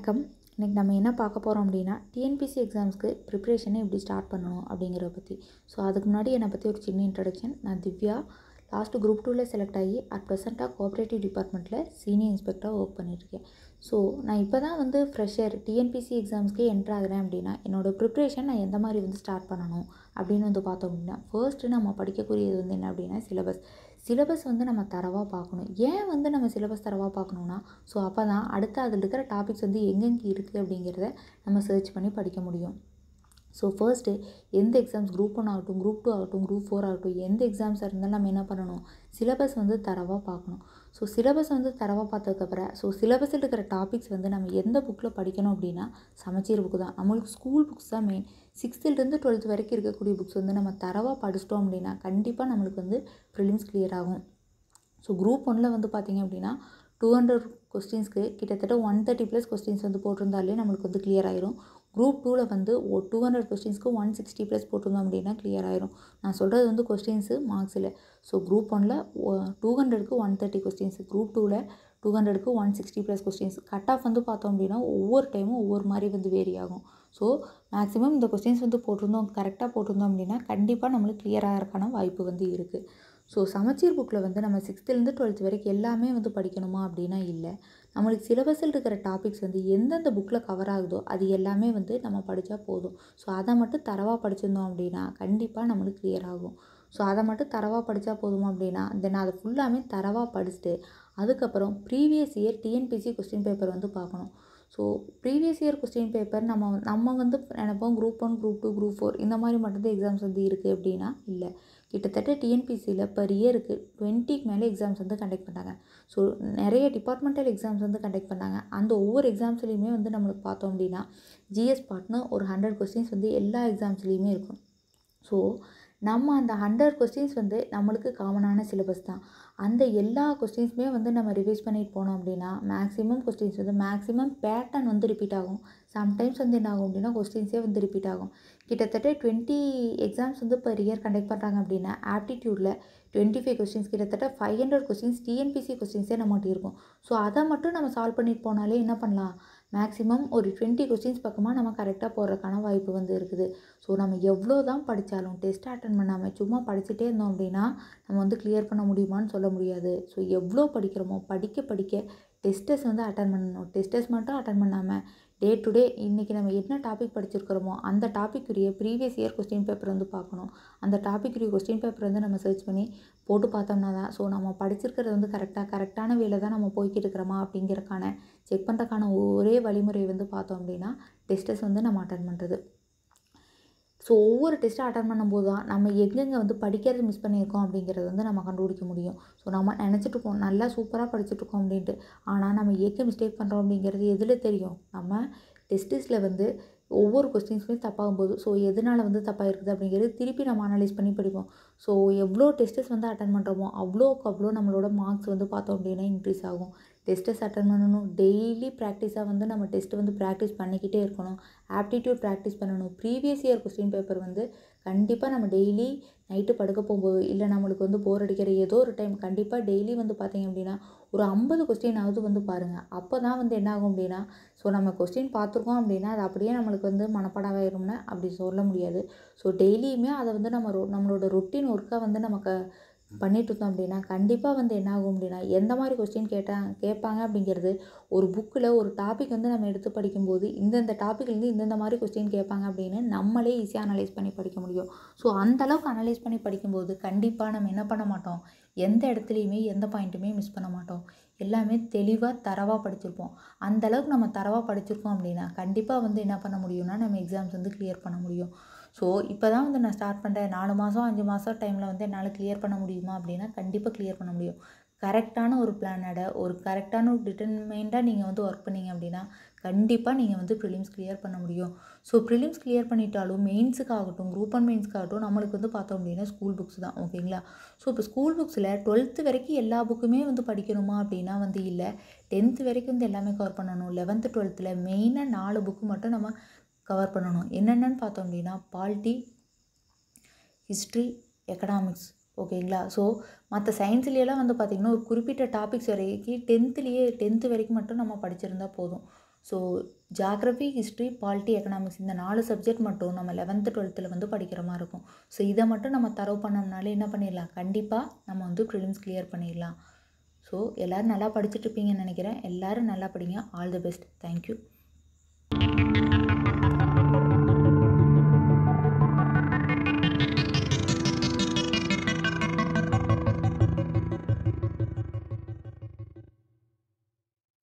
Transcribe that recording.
வணக்கம். இன்னைக்கு நம்ம என்ன பார்க்க போகிறோம் அப்படின்னா டிஎன்பிஎஸ்சி எக்ஸாம்ஸ்க்கு ப்ரிப்ரேஷனை எப்படி ஸ்டார்ட் பண்ணணும் அப்படிங்கிறத பற்றி. ஸோ அதுக்கு முன்னாடி என்னை பற்றி ஒரு சின்ன இன்ட்ரடக்ஷன். நான் திவ்யா. லாஸ்ட்டு குரூப் 2ல் செலக்ட் ஆகி ப்ரெசென்ட்டாக கோஆப்ரேட்டிவ் டிபார்ட்மெண்ட்டில் சீனியர் இன்ஸ்பெக்டராக ஒர்க் பண்ணியிருக்கேன். ஸோ நான் இப்போ தான் ஃப்ரெஷர் டிஎன்பிஎஸ்சி எக்ஸாம்ஸ்க்கு என்ட்ரு ஆகிறேன் அப்படின்னா என்னோடய ப்ரிப்ரேஷன் நான் எந்த மாதிரி ஸ்டார்ட் பண்ணணும் அப்படின்னு பார்த்தோம் அப்படின்னா, ஃபர்ஸ்ட்டு நம்ம படிக்கக்கூடியது என்ன அப்படின்னா சிலபஸ் நம்ம தரவாக பார்க்கணும். ஏன் நம்ம சிலபஸ் தரவாக பார்க்கணுன்னா, ஸோ அப்போ தான் அடுத்து அதில் இருக்கிற டாபிக்ஸ் எங்கெங்கே இருக்குது அப்படிங்கிறத நம்ம சர்ச் பண்ணி படிக்க முடியும். ஸோ ஃபர்ஸ்ட்டு எந்த எக்ஸாம்ஸ் குரூப் 1 ஆகட்டும், குரூப் 2 ஆகட்டும், குரூப் 4 ஆகட்டும், எந்த எக்ஸாம்ஸாக இருந்தாலும் நம்ம என்ன பண்ணணும், சிலபஸ் தரவாக பார்க்கணும். ஸோ சிலபஸ் தரவாக பார்த்ததுக்கப்புறம் சிலபஸில் இருக்கிற டாபிக்ஸ் நம்ம எந்த புக்கில் படிக்கணும் அப்படின்னா சமச்சீர் புக்கு தான். நம்மளுக்கு ஸ்கூல் புக்ஸ் தான் மெயின். 6th to 12th வரைக்கும் இருக்கக்கூடிய புக்ஸ் நம்ம தரவாக படிச்சிட்டோம் அப்படின்னா கண்டிப்பாக நம்மளுக்கு ப்ரிலிம்ஸ் கிளியர் ஆகும். ஸோ குரூப் 1ல் பார்த்திங்க அப்படின்னா 200 கொஸ்டின்ஸ்க்கு கிட்டத்தட்ட 130+ கொஸ்டின்ஸ் போட்டிருந்தாலே நம்மளுக்கு கிளியர் ஆயிரும். குரூப் 2ல் 200 கொஸ்டின்ஸ்க்கு 160+ போட்டிருந்தோம் அப்படின்னா கிளியர் ஆயிரும். நான் சொல்கிறது கொஸ்டின்ஸு மார்க்ஸில். ஸோ குரூப் 1ல் 200க்கு 130 கொஸ்டின்ஸ், குரூப் 2ல் 200க்கு 160+ கொஸ்டின்ஸ். கட் ஆஃப் பார்த்தோம் அப்படின்னா ஒவ்வொரு டைமும் ஒவ்வொரு மாதிரி வேரி ஆகும். ஸோ மேக்ஸிமம் இந்த கொஸ்டின்ஸ் போட்டிருந்தோம், கரெக்டாக போட்டிருந்தோம் அப்படின்னா கண்டிப்பாக நம்மளுக்கு கிளியர் ஆகிறதுக்கான வாய்ப்பு இருக்குது. ஸோ சமச்சீர் புக்கில் நம்ம 6th to 12th வரைக்கும் எல்லாமே படிக்கணுமா அப்படின்னா இல்லை. நம்மளுக்கு சிலபஸில் இருக்கிற டாபிக்ஸ் எந்தெந்த புக்கில் கவர் ஆகுதோ அது எல்லாமே நம்ம படித்தா போதும். ஸோ அதை மட்டும் தரவாக படிச்சிருந்தோம் அப்படின்னா கண்டிப்பாக நம்மளுக்கு கிளியர் ஆகும். ஸோ அதை மட்டும் தரவாக படித்தா போதுமா அப்படின்னா தென் அதை ஃபுல்லாமே தரவாக படிச்சுட்டு அதுக்கப்புறம் previous year TNPSC question paper பார்க்கணும். So previous year question paper நம்ம நினைப்போம் குரூப் 1, குரூப் 2, குரூப் 4 இந்த மாதிரி மட்டும்தான் எக்ஸாம்ஸ் இருக்குது அப்படின்னா இல்லை. கிட்டத்தட்ட டிஎன்பிஎஸ்சியில் பர் இயருக்கு 20க்கு மேலே எக்ஸாம்ஸ் கண்டக்ட் பண்ணாங்க. ஸோ நிறைய டிபார்ட்மெண்டல் எக்ஸாம்ஸ் கண்டக்ட் பண்ணாங்க. அந்த ஒவ்வொரு எக்ஸாம்ஸ்லேயுமே நம்மளுக்கு பார்த்தோம் அப்படின்னா ஜிஎஸ் பார்ட்னு ஒரு 100 கொஸ்டின்ஸ் எல்லா எக்ஸாம்ஸ்லேயுமே இருக்கும். ஸோ நம்ம அந்த 100 கொஸ்டின்ஸ் நம்மளுக்கு காமனான சிலபஸ் தான். அந்த எல்லா கொஸ்டின்ஸுமே நம்ம ரிவைஸ் பண்ணிட்டு போனோம் அப்படின்னா maximum questions maximum pattern repeat ஆகும். சம்டைம்ஸ் என்ன ஆகும் அப்படின்னா கொஸ்டின்ஸே ரிப்பீட் ஆகும். கிட்டத்தட்ட 20 எக்ஸாம்ஸ் பர் இயர் கண்டக்ட் பண்ணுறாங்க அப்படின்னா ஆப்டிடியூடில் 25 கொஸ்டின்ஸ், கிட்டத்தட்ட 500 கொஸ்டின்ஸ் டிஎன்பிஎஸ்சி கொஸ்டின்ஸே நம்மகிட்ட இருக்கும். ஸோ அதை மட்டும் நம்ம சால்வ் பண்ணிட்டு போனாலே என்ன பண்ணலாம், மேக்ஸிமம் ஒரு 20 கொஸ்டின்ஸ் பக்கமாக நம்ம கரெக்டாக போடுறதுக்கான வாய்ப்பு இருக்குது. ஸோ நம்ம எவ்வளோ தான் படித்தாலும் டெஸ்ட் அட்டன் பண்ணாமல் சும்மா படிச்சுட்டே இருந்தோம் அப்படின்னா நம்ம கிளியர் பண்ண முடியுமான்னு சொல்ல முடியாது. ஸோ எவ்வளோ படிக்கிறோமோ படிக்க டெஸ்ட்டஸ் அட்டன் பண்ணணும். டெஸ்ட்டஸ் மட்டும் அட்டன் பண்ணாமல் டே டு டே இன்றைக்கி நம்ம என்ன டாபிக் படிச்சிருக்கிறோமோ அந்த டாப்பிக்குரிய ப்ரீவியஸ் இயர் கொஸ்டின் பேப்பர் பார்க்கணும். அந்த டாப்பிக்குரிய கொஸ்டின் பேப்பர் நம்ம சர்ச் பண்ணி போட்டு பார்த்தோம்னா தான் ஸோ நம்ம படிச்சிருக்கிறது கரெக்டான வேலை தான் நம்ம போய்கிட்டு இருக்கிறோமா அப்படிங்கிறக்கான செக் பண்ணுறதுக்கான ஒரே வழிமுறை பார்த்தோம் அப்படின்னா டெஸ்ட்டஸ் நம்ம அட்டன் பண்ணுறது. ஸோ ஒவ்வொரு டெஸ்ட்டை அட்டன் பண்ணும்போது தான் நம்ம எங்கெங்கே படிக்கிறது மிஸ் பண்ணியிருக்கோம் அப்படிங்கிறது நம்ம கண்டுபிடிக்க முடியும். ஸோ நம்ம நினச்சிட்ருக்கோம் நல்லா சூப்பராக படிச்சுட்ருக்கோம் அப்படின்ட்டு, ஆனால் நம்ம எங்கே மிஸ்டேக் பண்ணுறோம் அப்படிங்கிறது எதில் தெரியும், நம்ம டெஸ்ட்டில் ஒவ்வொரு கொஸ்டின்ஸுமே தப்பாகும்போது ஸோ எதனால் தப்பாக இருக்குது அப்படிங்கிறது திருப்பி நம்ம அனலைஸ் பண்ணி படிப்போம். ஸோ எவ்வளோ டெஸ்ட்டஸ் அட்டன் பண்ணுறோமோ அவ்வளோக்கு அவ்வளோ நம்மளோட மார்க்ஸ் பார்த்தோம் அப்படின்னா இன்க்ரீஸ் ஆகும். டெஸ்ட்டஸ் அட்டன் பண்ணணும். டெய்லி ப்ராக்டிஸாக நம்ம டெஸ்ட்டு ப்ராக்டிஸ் பண்ணிக்கிட்டே இருக்கணும். ஆப்டிடியூட் ப்ராக்டிஸ் பண்ணணும். ப்ரீவியஸ் இயர் கொஸ்டின் பேப்பர் கண்டிப்பாக நம்ம டெய்லி நைட்டு படுக்க போகும்போது இல்லை நம்மளுக்கு போர் அடிக்கிற ஏதோ ஒரு டைம் கண்டிப்பாக டெய்லி பார்த்திங்க அப்படின்னா ஒரு 50 கொஸ்டினாவது பாருங்கள். அப்போ தான் என்ன ஆகும் அப்படின்னா ஸோ நம்ம கொஸ்டின் பார்த்துருக்கோம் அப்படின்னா அது அப்படியே நம்மளுக்கு மனப்பாடமாயிரும்னா அப்படி சொல்ல முடியாது. ஸோ டெய்லியுமே அதை நம்மளோட ரொட்டீன் ஒர்க்காக நமக்கு பண்ணிட்டு இருந்தோம் அப்படின்னா கண்டிப்பாக என்ன ஆகும் அப்படின்னா எந்த மாதிரி கொஸ்டின் கேட்பாங்க அப்படிங்கிறது ஒரு புக்கில் ஒரு டாபிக் நம்ம எடுத்து படிக்கும்போது இந்தந்த டாப்பிக்லேருந்து இந்தந்த மாதிரி கொஸ்டின் கேட்பாங்க அப்படின்னு நம்மளே ஈஸியாக அனலைஸ் பண்ணி படிக்க முடியும். ஸோ அந்தளவுக்கு அனலைஸ் பண்ணி படிக்கும்போது கண்டிப்பாக நம்ம என்ன பண்ண மாட்டோம், எந்த இடத்துலையுமே எந்த பாயிண்ட்டுமே மிஸ் பண்ண மாட்டோம். எல்லாமே தெளிவாக தரவாக படிச்சிருப்போம். அந்தளவுக்கு நம்ம தரவாக படிச்சிருக்கோம் அப்படின்னா கண்டிப்பாக என்ன பண்ண முடியும்னா நம்ம எக்ஸாம்ஸ் கிளியர் பண்ண முடியும். ஸோ இப்போ தான் நான் ஸ்டார்ட் பண்ணுறேன், 4 மாதம் 5 மாதம் டைமில் என்னால் கிளியர் பண்ண முடியுமா அப்படின்னா கண்டிப்பாக கிளியர் பண்ண முடியும். கரெக்டான ஒரு பிளானோட ஒரு கரெக்டான ஒரு டிட்டர்மைண்டாக நீங்கள் ஒர்க் பண்ணிங்க அப்படின்னா கண்டிப்பாக நீங்கள் ப்ரிலிம்ஸ் கிளியர் பண்ண முடியும். ஸோ ப்ரிலிம்ஸ் கிளியர் பண்ணிட்டாலும் மெயின்ஸுக்காகட்டும் குரூப் 1 மெயின்ஸுக்காகட்டும் நம்மளுக்கு பார்த்தோம் அப்படின்னா ஸ்கூல் புக்ஸ் தான். ஓகேங்களா. ஸோ இப்போ ஸ்கூல் புக்ஸில் 12th வரைக்கும் எல்லா புக்குமே படிக்கணுமா அப்படின்னா இல்லை. 10th வரைக்கும் எல்லாமே கவர் பண்ணணும். 11th 12th மெயினாக 4 புக்கு மட்டும் நம்ம கவர் பண்ணணும். என்னென்னு பார்த்தோம் அப்படின்னா பாலிட்டி, ஹிஸ்ட்ரி, எக்கனாமிக்ஸ். ஓகேங்களா. ஸோ மற்ற சயின்ஸ்லேயெல்லாம் பார்த்திங்கன்னா ஒரு குறிப்பிட்ட டாபிக்ஸ் வரைக்கும் 10th வரைக்கும் மட்டும் நம்ம படிச்சிருந்தால் போதும். So geography, history, polity, economics இந்த 4 சப்ஜெக்ட் மட்டும் நம்ம 11th 12th வந்து படிக்கிற மாதிரி இருக்கும். ஸோ இதை மட்டும் நம்ம தரவு பண்ணோம்னாலே என்ன பண்ணிடலாம், கண்டிப்பாக நம்ம வந்து ப்ரிலிம்ஸ் கிளியர் பண்ணிடலாம். ஸோ எல்லோரும் நல்லா படிச்சுட்டு இருப்பீங்கன்னு நினைக்கிறேன். எல்லோரும் நல்லா படிங்க. All the best. தேங்க்யூ.